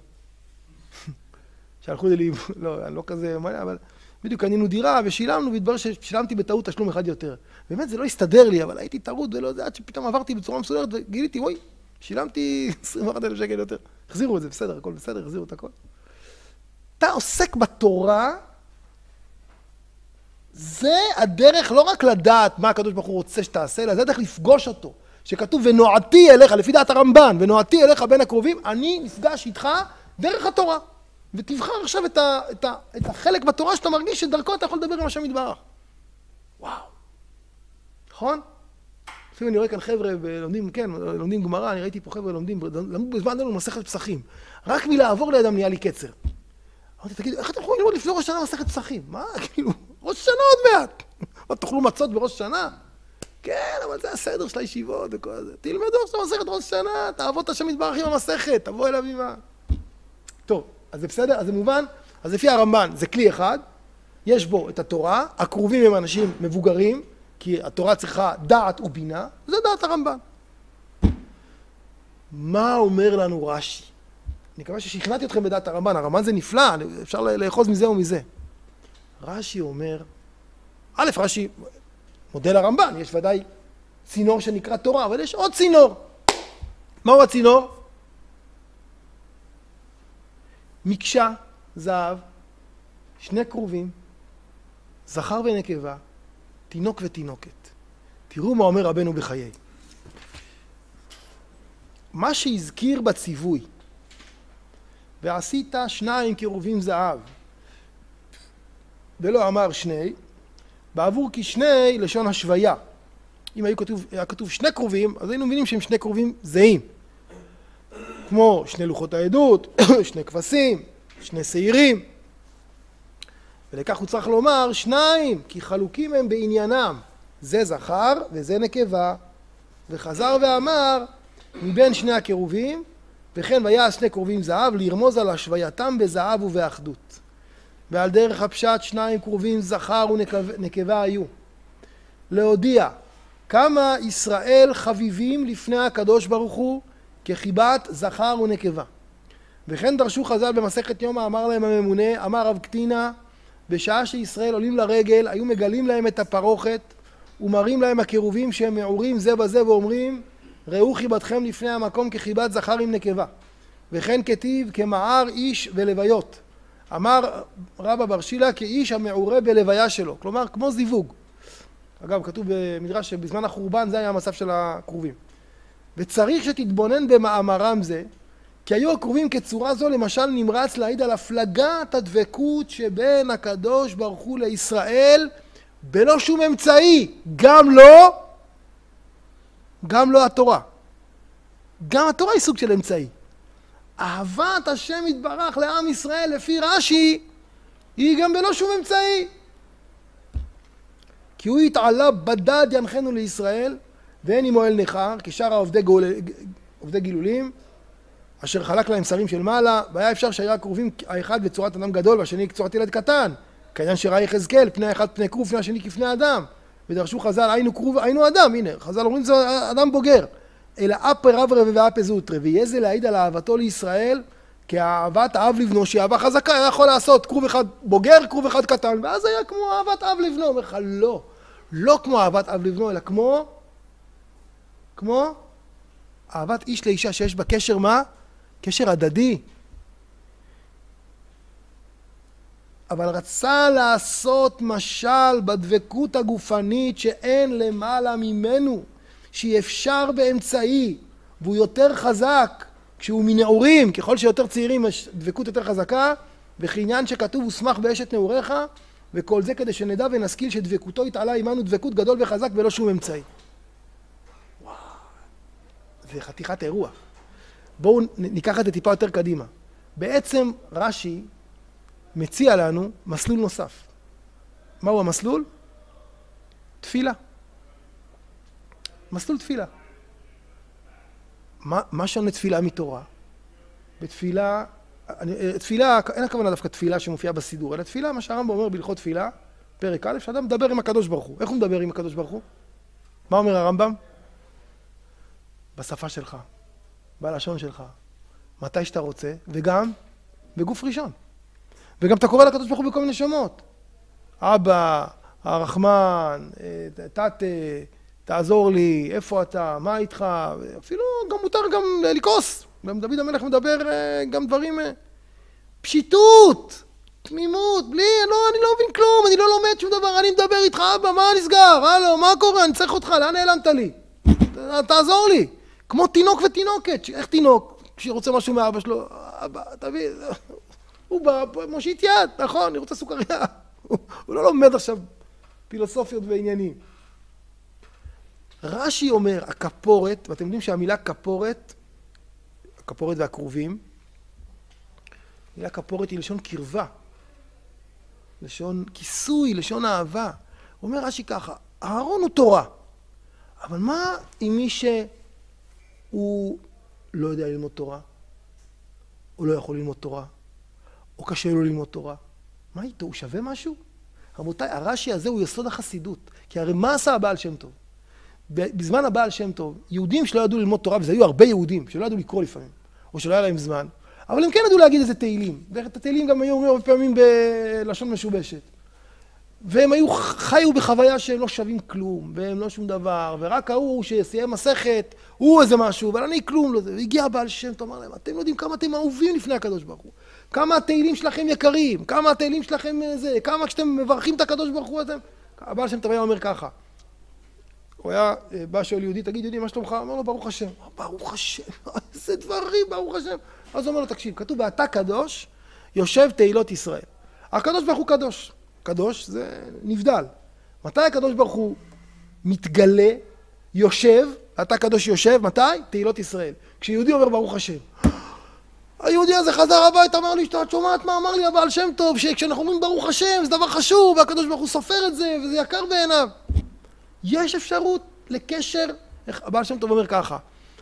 שהלכו לי, לא, אני לא כזה מלא, אבל בדיוק קנינו דירה ושילמנו, והתברר ששילמתי בטעות תשלום אחד יותר. באמת זה לא הסתדר לי, אבל הייתי טרוד ולא זה, עד שפתאום עברתי בצורה מסודרת וגיליתי, וואי, שילמתי עשרים ואחד אלף שקל יותר. החזירו את זה, בסדר, הכל בסדר, החזירו את הכל. אתה עוסק בתורה, זה הדרך לא רק לדעת מה הקדוש ברוך הוא רוצה שתעשה, אלא זה הדרך לפגוש אותו. שכתוב, ונועתי אליך, לפי דעת הרמב"ן, ונועתי אליך בין הקרובים, אני נפגש איתך דרך התורה. ותבחר עכשיו את, ה, את, ה, את החלק בתורה שאתה מרגיש שדרכו אתה יכול לדבר עם השם יתברך. וואו. נכון? לפעמים אני רואה כאן חבר'ה ולומדים, כן, לומדים גמרא, אני ראיתי פה חבר'ה לומדים, למדו בזמן לנו מסכת פסחים. רק מלעבור לידם נהיה לי קצר. אמרתי, תגיד, איך אתם יכולים ללמוד לפני ראש שנה מסכת פסחים? מה? כאילו, ראש שנה עוד מעט. מה, תאכלו מצות בראש שנה? כן, אבל זה הסדר של הישיבות וכל זה. תלמדו עכשיו מסכת ראש שנה, תעבוד את השם יתברך עם המסכת, תבוא אליו עם ה... טוב, אז זה בסדר? אז זה מובן? אז לפי הרמב"ן, זה כלי אחד, יש בו את התורה, הקרובים הם אנשים מבוגרים, כי התורה צריכה דעת ובינה, זה דעת הרמב"ן. מה אומר לנו רש"י? אני מקווה ששכנעתי אתכם בדעת הרמב"ן, הרמב"ן זה נפלא, אפשר לאחוז מזה ומזה. רש"י אומר, א', רש"י, מודל הרמב"ן, יש ודאי צינור שנקרא תורה, אבל יש עוד צינור. מהו הצינור? מקשה, זהב, שני קרובים, זכר ונקבה, תינוק ותינוקת. תראו מה אומר רבנו בחיי. מה שהזכיר בציווי, ועשית שניים קרובים זהב, ולא אמר שני, בעבור כי שני לשון השוויה. אם היה כתוב, היה כתוב שני קרובים, אז היינו מבינים שהם שני קרובים זהים. כמו שני לוחות העדות, שני כבשים, שני שעירים. ולכך הוא צריך לומר שניים, כי חלוקים הם בעניינם. זה זכר וזה נקבה. וחזר ואמר, מבין שני הקירובים, וכן ויעש שני קרובים זהב, לרמוז על השווייתם בזהב ובאחדות. ועל דרך הפשט שניים קרובים זכר ונקבה היו. להודיע כמה ישראל חביבים לפני הקדוש ברוך הוא כחיבת זכר ונקבה. וכן דרשו חז"ל במסכת יומא, אמר להם הממונה, אמר רב קטינה, בשעה שישראל עולים לרגל, היו מגלים להם את הפרוכת ומראים להם הקירובים שהם מעורים זה בזה ואומרים, ראו חיבתכם לפני המקום כחיבת זכר עם נקבה. וכן כתיב כמער איש ולוויות. אמר רבא בר שילא כאיש המעורה בלוויה שלו, כלומר כמו זיווג. אגב, כתוב במדרש שבזמן החורבן זה היה המצב של הקרובים. וצריך שתתבונן במאמרם זה, כי היו הקרובים כצורה זו למשל נמרץ להעיד על הפלגת הדבקות שבין הקדוש ברוך הוא לישראל, בלא שום אמצעי, גם לא, גם לא התורה. גם התורה היא סוג של אמצעי. אהבת השם יתברך לעם ישראל לפי רש"י, היא גם בלא שום אמצעי. כי הוא התעלה בדד ינחנו לישראל, ואין עמו אל נכר, כשאר העובדי גול... עובדי גילולים, אשר חלק להם שרים של מעלה, והיה אפשר שהיה הקרובים האחד בצורת אדם גדול, והשני כצורת ילד קטן, כעניין שראה יחזקאל, פני האחד פני כרוב, פני השני כפני אדם. ודרשו חז"ל, היינו כרוב, היינו אדם, הנה, חז"ל אומרים זה אדם בוגר. אלא אפי רב רבי ואפי זוטרי, ויהיה זה להעיד על אהבתו לישראל, כאהבת האב לבנו, שהיא אהבה חזקה, היה יכול לעשות כרוב אחד בוגר, כרוב אחד קטן, ואז היה כמו אהבת אב לבנו. אומר לך, לא, לא כמו אהבת אב לבנו, אלא כמו, כמו אהבת איש לאישה שיש בה קשר מה? קשר הדדי. אבל רצה לעשות משל בדבקות הגופנית שאין למעלה ממנו, שהיא אפשר באמצעי, והוא יותר חזק כשהוא מנעורים, ככל שיותר צעירים יש דבקות יותר חזקה, וכעניין שכתוב ושמח באשת נעוריך, וכל זה כדי שנדע ונשכיל שדבקותו התעלה עמנו דבקות גדול וחזק ולא שום אמצעי. וואו, זה חתיכת אירוע. בואו ניקח את זה טיפה יותר קדימה. בעצם רש"י מציע לנו מסלול נוסף. מהו המסלול? תפילה. מסלול תפילה. מה, מה שונה תפילה מתורה? בתפילה, תפילה, אין הכוונה דווקא תפילה שמופיעה בסידור, אלא תפילה, מה שהרמב"ם אומר בהלכות תפילה, פרק א', שאדם מדבר עם הקדוש ברוך הוא. איך הוא מדבר עם הקדוש ברוך הוא? מה אומר הרמב"ם? בשפה שלך, בלשון שלך, מתי שאתה רוצה, וגם בגוף ראשון. וגם אתה קורא לקדוש ברוך הוא בכל מיני שמות. אבא, הרחמן, תתה, תעזור לי, איפה אתה, מה איתך, אפילו גם מותר גם לקוס. גם דוד המלך מדבר גם דברים, פשיטות, תמימות, בלי, לא, אני לא מבין כלום, אני לא לומד שום דבר, אני מדבר איתך, אבא, מה נסגר, הלו, מה קורה, אני צריך אותך, לאן נעלמת לי? תעזור לי. כמו תינוק ותינוקת, איך תינוק, כשרוצה משהו מאבא שלו, אבא, תביא, הוא בא, מושיט יד, נכון, אני רוצה סוכריה. הוא לא לומד עכשיו פילוסופיות ועניינים. רש"י אומר, הכפורת, ואתם יודעים שהמילה כפורת, הכפורת והקרובים, המילה כפורת היא לשון קרבה, לשון כיסוי, לשון אהבה. הוא אומר רש"י ככה, אהרון הוא תורה, אבל מה עם מי שהוא לא יודע ללמוד תורה, או לא יכול ללמוד תורה, או קשה לו ללמוד תורה? מה איתו? הוא שווה משהו? רבותיי, הרש"י הזה הוא יסוד החסידות, כי הרי מה עשה הבעל שם טוב? בזמן הבעל שם טוב, יהודים שלא ידעו ללמוד תורה, וזה היו הרבה יהודים שלא ידעו לקרוא לפעמים, או שלא היה להם זמן, אבל הם כן ידעו להגיד איזה תהילים, ואת התהילים גם היו אומרים הרבה פעמים בלשון משובשת. והם היו, חיו בחוויה שהם לא שווים כלום, והם לא שום דבר, ורק ההוא שסיים מסכת, הוא איזה משהו, אבל אני כלום לא זה. והגיע הבעל שם טוב, אמר להם, אתם לא יודעים כמה אתם אהובים לפני הקדוש ברוך הוא, כמה התהילים שלכם יקרים, כמה התהילים שלכם זה, כמה כשאתם מברכים את הקדוש ברוך הוא, אתם... הבעל שם טוב היה אומר ככה, הוא היה בא שואל יהודי, תגיד יהודי, מה שלומך? אמר לו, ברוך השם. ברוך השם, איזה דברים, ברוך השם. אז הוא אומר לו, תקשיב, כתוב, ואתה קדוש, יושב תהילות ישראל. הקדוש ברוך הוא קדוש. קדוש זה נבדל. מתי הקדוש ברוך הוא מתגלה, יושב, אתה קדוש יושב, מתי? תהילות ישראל. כשיהודי אומר ברוך השם. היהודי הזה חזר הביתה, אמר לי, את שומעת מה אמר לי הבעל שם טוב, שכשאנחנו אומרים ברוך השם זה דבר חשוב, והקדוש ברוך הוא סופר את זה, וזה יקר בעיניו. יש אפשרות לקשר, הבעל שם טוב אומר ככה,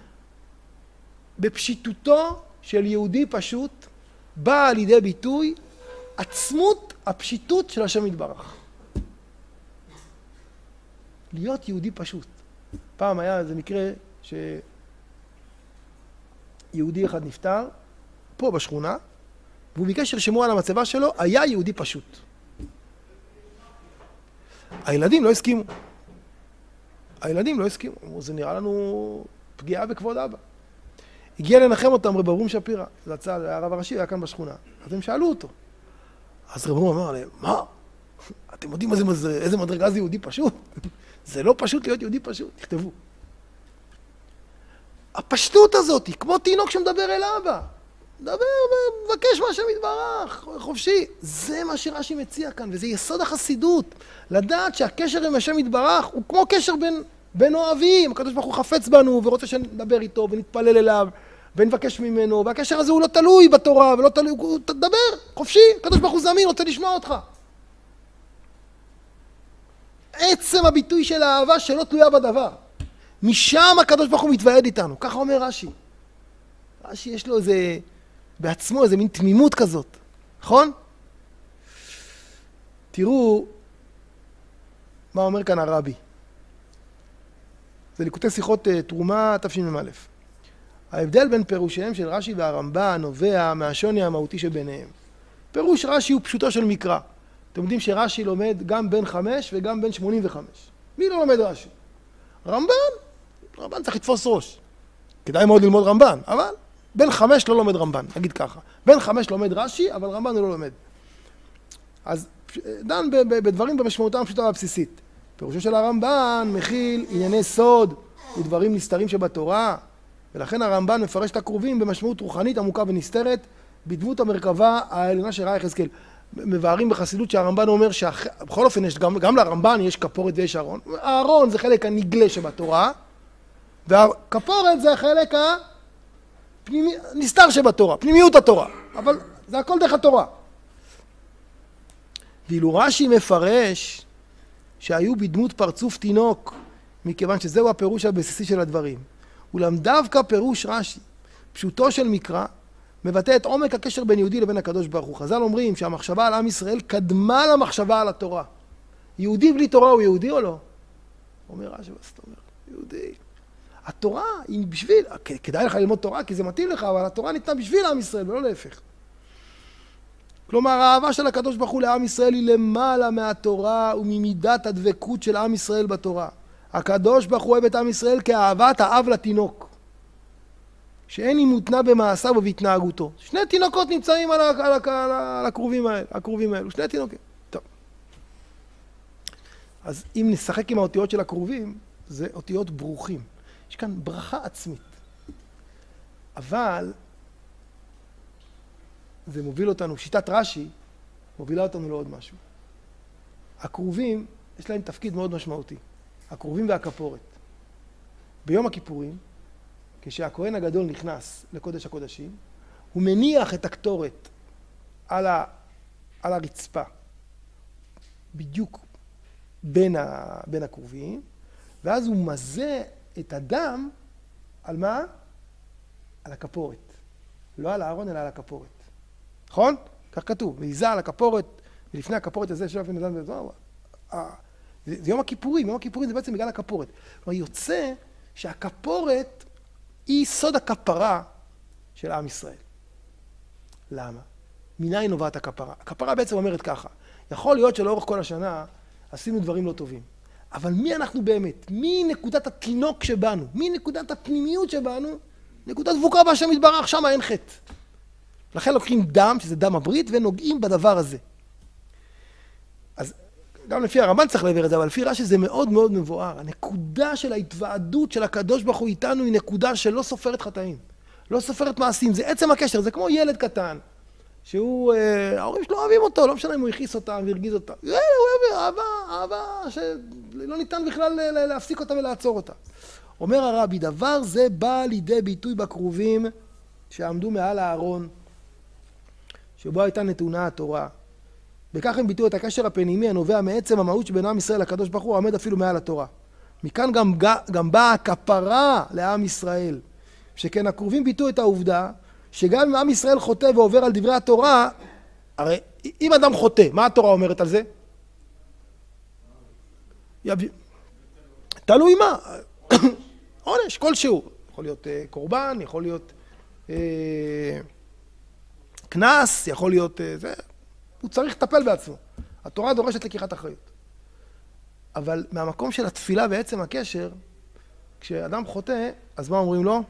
בפשיטותו של יהודי פשוט, באה לידי ביטוי עצמות הפשיטות של השם יתברך. להיות יהודי פשוט. פעם היה איזה מקרה שיהודי אחד נפטר, פה בשכונה, והוא ביקש שרשמו על המצבה שלו, היה יהודי פשוט. הילדים לא הסכימו. הילדים לא הסכימו. זה נראה לנו פגיעה בכבוד אבא. הגיע לנחם אותם רב אברום שפירא, זה הצעה, הרב הראשי היה כאן בשכונה. אז הם שאלו אותו. אז רב אברום אמר להם, מה? אתם יודעים מה זה, איזה מדרגה זה יהודי פשוט? זה לא פשוט להיות יהודי פשוט, תכתבו. הפשטות הזאת, כמו תינוק שמדבר אל אבא. מדבר, מבקש מה שמתברך, חופשי. זה מה שרש"י מציע כאן, וזה יסוד החסידות. לדעת שהקשר עם השם יתברך הוא כמו קשר בין, בין אוהבים. הקדוש ברוך הוא חפץ בנו ורוצה שנדבר איתו ונתפלל אליו ונבקש ממנו, והקשר הזה הוא לא תלוי בתורה ולא תלוי, הוא תדבר, חופשי. הקדוש ברוך הוא זמין, רוצה לשמוע אותך. עצם הביטוי של האהבה שלא תלויה בדבר. משם הקדוש ברוך הוא מתוועד איתנו. ככה אומר רש"י. רש"י יש לו איזה, בעצמו איזה מין תמימות כזאת. נכון? תראו מה אומר כאן הרבי. זה ליקוטי שיחות תרומה תשמ"א. ההבדל בין פירושיהם של רש"י והרמב"ן נובע מהשוני המהותי שביניהם. פירוש רש"י הוא פשוטו של מקרא. אתם יודעים שרש"י לומד גם בין חמש וגם בין שמונים וחמש. מי לא לומד רש"י? רמב"ן? רמב"ן צריך לתפוס ראש. כדאי מאוד ללמוד רמב"ן, אבל בין חמש לא לומד רמב"ן, נגיד ככה. בין חמש לומד רש"י, אבל רמב"ן הוא לא לומד. אז דן בדברים במשמעותם הפשוטה והבסיסית. פירושו של הרמב"ן מכיל ענייני סוד ודברים נסתרים שבתורה, ולכן הרמב"ן מפרש את הקרובים במשמעות רוחנית עמוקה ונסתרת, בדמות המרכבה העליונה שראה יחזקאל. מבארים בחסידות שהרמב"ן אומר שבכל אופן יש גם, גם לרמב"ן יש כפורת ויש ארון. הארון זה חלק הנגלה שבתורה, והכפורת זה החלק הנסתר שבתורה, פנימיות התורה, אבל זה הכל דרך התורה. ואילו רש"י מפרש שהיו בדמות פרצוף תינוק, מכיוון שזהו הפירוש הבסיסי של הדברים. אולם דווקא פירוש רש"י, פשוטו של מקרא, מבטא את עומק הקשר בין יהודי לבין הקדוש ברוך הוא. חז"ל אומרים שהמחשבה על עם ישראל קדמה למחשבה על התורה. יהודי בלי תורה הוא יהודי או לא? אומר רש"י, זאת אומרת, יהודי. התורה היא בשביל, כדאי לך ללמוד תורה כי זה מתאים לך, אבל התורה ניתנה בשביל עם ישראל ולא להפך. כלומר, האהבה של הקדוש ברוך הוא לעם ישראל היא למעלה מהתורה וממידת הדבקות של עם ישראל בתורה. הקדוש ברוך הוא אוהב את עם ישראל כאהבת האב לתינוק, שאין היא מותנה במעשיו ובהתנהגותו. שני תינוקות נמצאים על, על, על, על הקרובים האלה, הקרובים האלו, שני תינוקים. טוב. אז אם נשחק עם האותיות של הקרובים, זה אותיות ברוכים. יש כאן ברכה עצמית. אבל זה מוביל אותנו, שיטת רש"י מובילה אותנו לעוד משהו. הקרובים, יש להם תפקיד מאוד משמעותי. הקרובים והכפורת. ביום הכיפורים, כשהכהן הגדול נכנס לקודש הקודשים, הוא מניח את הקטורת על, ה, על הרצפה, בדיוק בין, ה, בין הקרובים, ואז הוא מזה את הדם על מה? על הכפורת. לא על הארון, אלא על הכפורת. נכון? כך כתוב, מעיזה על הכפורת, ולפני הכפורת הזה שואף ונזן וזו, זה, זה יום הכיפורים, יום הכיפורים זה בעצם בגלל הכפורת. כלומר, יוצא שהכפורת היא סוד הכפרה של עם ישראל. למה? מניין נובעת הכפרה? הכפרה בעצם אומרת ככה, יכול להיות שלאורך כל השנה עשינו דברים לא טובים, אבל מי אנחנו באמת? מי נקודת התינוק שבנו? מי נקודת הפנימיות שבנו? נקודת דבוקה בהשם יתברך, שם אין חטא. לכן לוקחים דם, שזה דם הברית, ונוגעים בדבר הזה. אז גם לפי הרמב"ן צריך להעביר את זה, אבל לפי רש"י זה מאוד מאוד מבואר. הנקודה של ההתוועדות של הקדוש ברוך הוא איתנו היא נקודה שלא סופרת חטאים. לא סופרת מעשים, זה עצם הקשר, זה כמו ילד קטן, שהוא, אה, ההורים שלו אוהבים אותו, לא משנה אם הוא הכיס אותם והרגיז אותם. הוא אוהב, אהבה, אהבה שלא ניתן בכלל להפסיק אותה ולעצור אותה. אומר הרבי, דבר זה בא לידי ביטוי בקרובים שעמדו מעל הארון, שבו הייתה נתונה התורה. בכך הם ביטאו את הקשר הפנימי הנובע מעצם המהות שבין עם ישראל לקדוש ברוך הוא, העומד אפילו מעל התורה. מכאן גם, גם באה הכפרה לעם ישראל. שכן הקרובים ביטאו את העובדה, שגם אם עם ישראל חוטא ועובר על דברי התורה, הרי אם אדם חוטא, מה התורה אומרת על זה? תלוי מה, עונש, כלשהו. יכול להיות uh, קורבן, יכול להיות כנס, uh, יכול להיות... Uh, זה, הוא צריך לטפל בעצמו. התורה דורשת לקיחת אחריות. אבל מהמקום של התפילה בעצם הקשר, כשאדם חוטא, אז מה אומרים לו?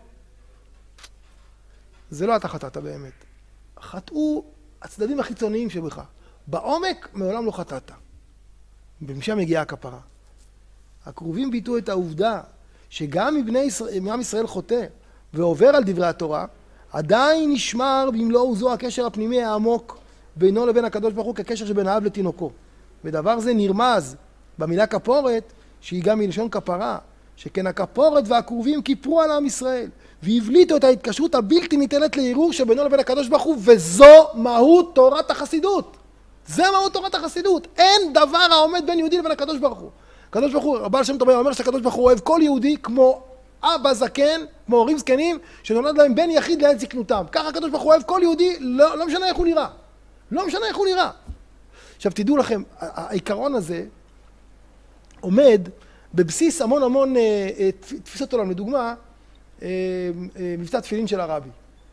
זה לא אתה חטאת באמת. חטאו הצדדים החיצוניים שבך. בעומק מעולם לא חטאת. ומשם מגיעה הכפרה. הקרובים ביטאו את העובדה שגם מבני ישראל, מעם ישראל חוטא ועובר על דברי התורה, עדיין נשמר במלוא עוזו הקשר הפנימי העמוק בינו לבין הקדוש ברוך הוא כקשר שבין האב לתינוקו. ודבר זה נרמז במילה כפורת, שהיא גם מלשון כפרה, שכן הכפורת והקרובים כיפרו על עם ישראל, והבליטו את ההתקשרות הבלתי ניתנת לערעור שבינו לבין הקדוש ברוך הוא, וזו מהות תורת החסידות. זה מהות תורת החסידות. אין דבר העומד בין יהודי לבין הקדוש ברוך הוא. הקדוש ברוך הוא, הבעל שם טוב אומר שהקדוש ברוך הוא אוהב כל יהודי כמו אבא זקן, כמו הורים זקנים, שנולד להם בן יחיד לעת זקנותם. ככה הקדוש ברוך הוא אוהב כל יהודי, לא, לא משנה איך הוא נראה. לא משנה איך הוא נראה. עכשיו תדעו לכם, העיקרון הזה עומד בבסיס המון המון אה, אה, תפיסות עולם. לדוגמה, אה, אה, מבצע תפילין של הרבי.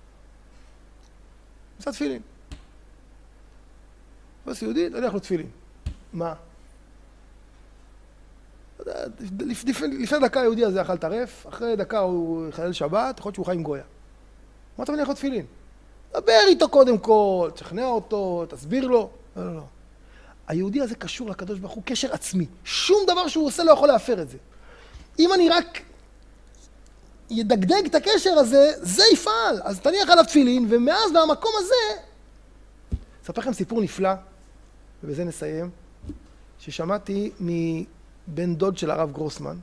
מבצע תפילין. בס יהודי, תניח לו תפילין. מה? לפני דקה היהודי הזה אכל טרף, אחרי דקה הוא חלל שבת, יכול להיות שהוא חי עם גויה. מה אתה מניח לו תפילין? דבר איתו קודם כל, תשכנע אותו, תסביר לו. לא, לא, לא. היהודי הזה קשור לקדוש ברוך הוא קשר עצמי. שום דבר שהוא עושה לא יכול להפר את זה. אם אני רק ידגדג את הקשר הזה, זה יפעל. אז תניח עליו תפילין, ומאז מהמקום הזה, אספר לכם סיפור נפלא, ובזה נסיים, ששמעתי מבן דוד של הרב גרוסמן,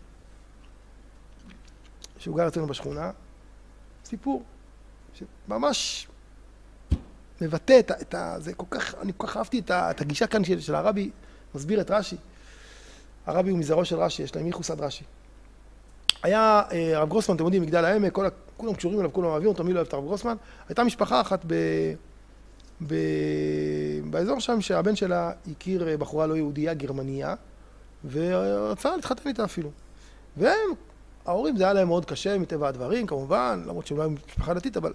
שהוא גר אצלנו בשכונה, סיפור שממש מבטא את, את ה... זה כל כך, אני כל כך אהבתי את, ה, את הגישה כאן של, של הרבי, מסביר את רש"י. הרבי הוא מזרעו של רש"י, יש להם ייחוס עד רש"י. היה הרב גרוסמן, אתם יודעים, מגדל העמק, כל, כולם קשורים אליו, כולם אוהבים אותו, מי לא אוהב את הרב גרוסמן. הייתה משפחה אחת ב, ב, באזור שם, שהבן שלה הכיר בחורה לא יהודייה, גרמניה, ורצה להתחתן איתה אפילו. והם, ההורים, זה היה להם מאוד קשה מטבע הדברים, כמובן, למרות שהם לא היו משפחה דתית, אבל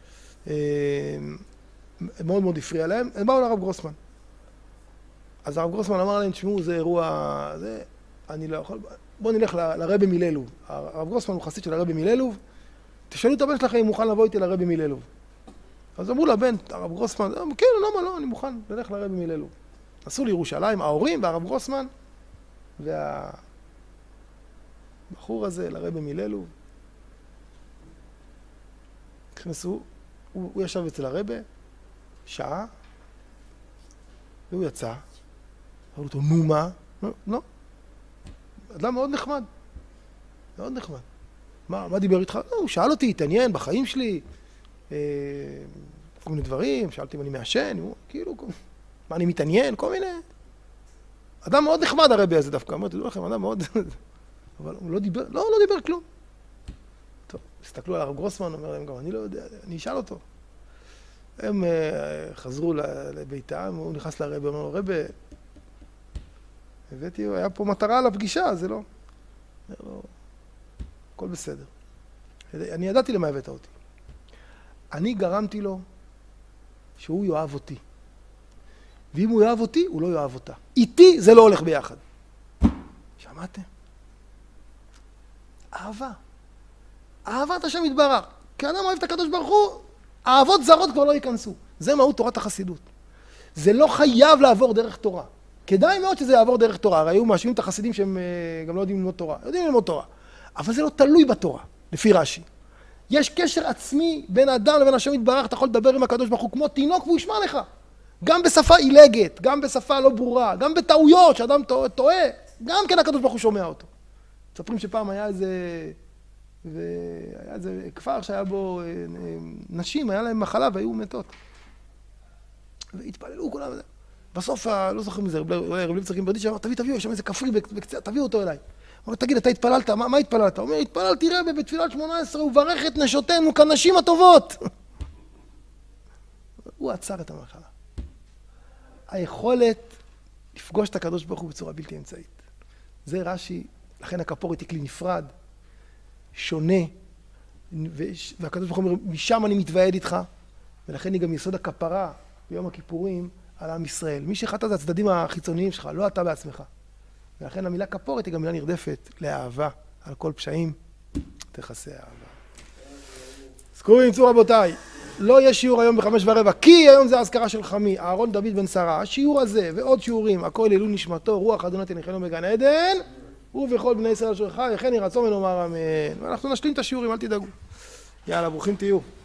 מאוד מאוד הפריע להם. הם באו לרב גרוסמן. אז הרב גרוסמן אמר להם, תשמעו, זה אירוע, זה, אני לא יכול, בואו נלך ל, לרבי מיללוב. הרב גרוסמן הוא חסיד של הרבי מיללוב, תשאלו את הבן שלכם אם מוכן לבוא איתי לרבי מיללוב. אז אמרו לבן, הרב גרוסמן, כן, למה לא, אני מוכן ללך לרבי מיללוב. נסעו לירושלים, ההורים והרב גרוסמן, והבחור הזה לרבי מיללוב. נכנסו, הוא, הוא ישב אצל הרבי, שעה, והוא יצא. אמרו אותו, נו מה? לא, לא. אדם מאוד נחמד. מאוד נחמד. מה, מה דיבר איתך? לא, הוא שאל אותי, התעניין בחיים שלי, אה, כל מיני דברים, שאלתי אם אני מעשן, הוא, כאילו, מה, אני מתעניין? כל מיני. אדם מאוד נחמד הרבי הזה דווקא. אמרתי, לא לכם, אדם מאוד... אבל הוא לא דיבר, לא, לא דיבר כלום. טוב, הסתכלו על הרב גרוסמן, אומר להם גם, אני לא יודע, אני אשאל אותו. הם uh, חזרו לביתם, הוא נכנס לרבי, אומר לו, רבי, הבאתי, היה פה מטרה על הפגישה, זה לא. אומר לו, הכל בסדר. אני ידעתי למה הבאת אותי. אני גרמתי לו שהוא יאהב אותי. ואם הוא יאהב אותי, הוא לא יאהב אותה. איתי זה לא הולך ביחד. שמעתם? אהבה. אהבת השם יתברך. כי אדם אוהב את הקדוש ברוך הוא, אהבות זרות כבר לא ייכנסו. זה מהות תורת החסידות. זה לא חייב לעבור דרך תורה. כדאי מאוד שזה יעבור דרך תורה. הרי היו מאשימים את החסידים שהם גם לא יודעים ללמוד תורה. יודעים ללמוד תורה. אבל זה לא תלוי בתורה, לפי רש"י. יש קשר עצמי בין האדם לבין השם יתברך. אתה יכול לדבר עם הקדוש ברוך הוא כמו תינוק והוא ישמע לך. גם בשפה עילגת, גם בשפה לא ברורה, גם בטעויות שאדם טועה, גם כן הקדוש ברוך הוא שומע אותו. מספרים שפעם היה איזה והיה איזה כפר שהיה בו נשים, היה להם מחלה והיו מתות. והתפללו כולם. בסוף, לא זוכר מזה, אולי רב לוי צריכים ברדיץ' אמר, תביא, תביאו, יש שם איזה כפרי בקצה, תביאו אותו אליי. אמר, תגיד, אתה התפללת, מה, מה התפללת? הוא אומר, התפללתי רבי בתפילת שמונה עשרה, וברך את נשותינו כנשים הטובות. הוא עצר את המחלה. היכולת לפגוש את הקדוש ברוך הוא בצורה בלתי אמצעית. זה רש"י, לכן הכפורת היא כלי נפרד, שונה, והקדוש ברוך הוא אומר, משם אני מתוועד איתך, ולכן היא גם יסוד הכפרה ביום הכיפורים על עם ישראל. מי שחטא זה הצדדים החיצוניים שלך, לא אתה בעצמך. ולכן המילה כפורת היא גם מילה נרדפת לאהבה, על כל פשעים תכסה אהבה. זכרו וימצאו רבותיי, לא יהיה שיעור היום בחמש ורבע, כי היום זה האזכרה של חמי, אהרון דוד בן שרה. השיעור הזה ועוד שיעורים, הכל לעילוי נשמתו, רוח ה' תניחנו בגן עדן, ובכל בני ישראל אשר חי, וכן יהי רצון ונאמר אמן. ואנחנו נשלים את השיעורים, אל תדאגו. יאללה, ברוכים תהיו.